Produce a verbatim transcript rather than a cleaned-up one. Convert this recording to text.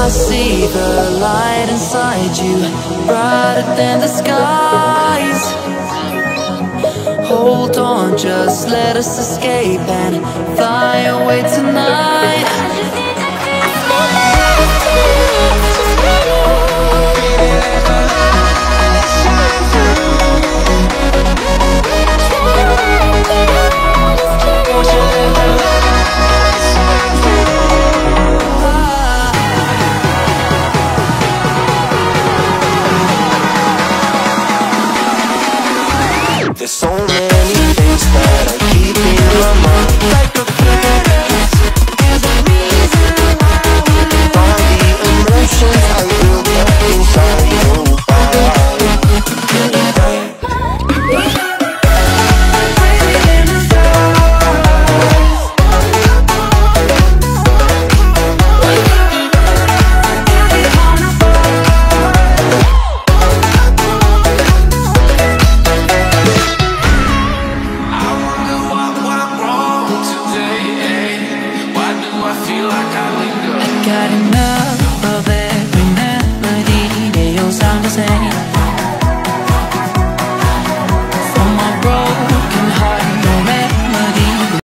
I see the light inside you, brighter than the skies. Hold on, just let us escape and fly away tonight. There's so many things that I keep in my mind, like a past. There's a reason why we all the emotions I built up inside you. Got enough